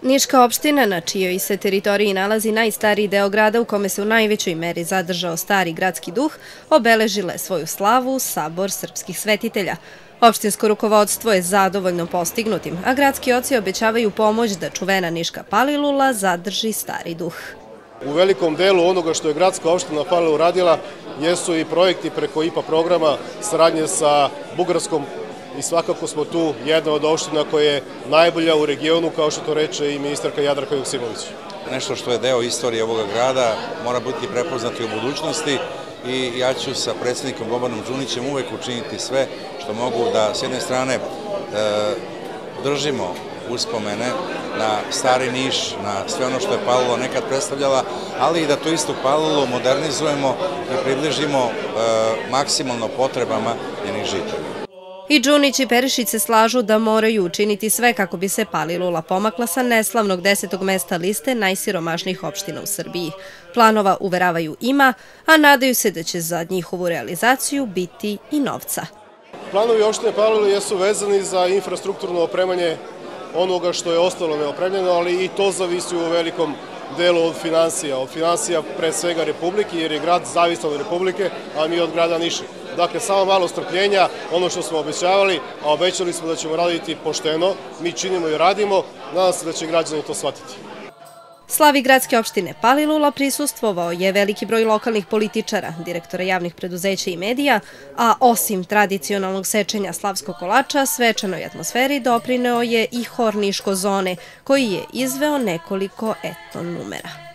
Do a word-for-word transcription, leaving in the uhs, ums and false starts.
Niška opština, na čijoj se teritoriji nalazi najstariji deo grada u kome se u najvećoj meri zadržao stari gradski duh, obeležila je svoju slavu Sabor srpskih svetitelja. Opštinsko rukovodstvo je zadovoljno postignutim, a gradski oci obećavaju pomoć da čuvena Niška Palilula zadrži stari duh. U velikom delu onoga što je gradska opština Palilula uradila jesu i projekti preko I P A programa saradnje sa Bugarskom i svakako smo tu jedna od opština koja je najbolja u regionu, kao što to reče i ministarka Jadranka Joksimović. Nešto što je deo istorije ovoga grada mora biti prepoznati u budućnosti i ja ću sa predsjednikom Bobanom Đunićem uvek učiniti sve što mogu da s jedne strane držimo uspomene na stari Niš, na sve ono što je Palilula nekad predstavljala, ali i da tu istu Palilulu modernizujemo i približimo maksimalno potrebama njenih žitelja. I Đunić i Perišić se slažu da moraju učiniti sve kako bi se Palilula pomakla sa neslavnog desetog mesta liste najsiromašnijih opština u Srbiji. Planova, uveravaju, ima, a nadaju se da će za njihovu realizaciju biti i novca. Planovi opštine Palilula jesu vezani za infrastrukturno opremanje onoga što je ostalo neopremljeno, ali i to zavisi u velikom delu od finansija. Od finansija pre svega Republike, jer je grad zavisan od Republike, a mi od grada Niša. Dakle, samo malo strpljenja, ono što smo obećavali, a obećali smo da ćemo raditi pošteno, mi činimo i radimo, nadam se da će građani to shvatiti. Slavi gradske opštine Palilula prisustvovao je veliki broj lokalnih političara, direktora javnih preduzeća i medija, a osim tradicionalnog sečenja slavskog kolača, svečanoj atmosferi doprineo je i hor Niško zone, koji je izveo nekoliko etno numera.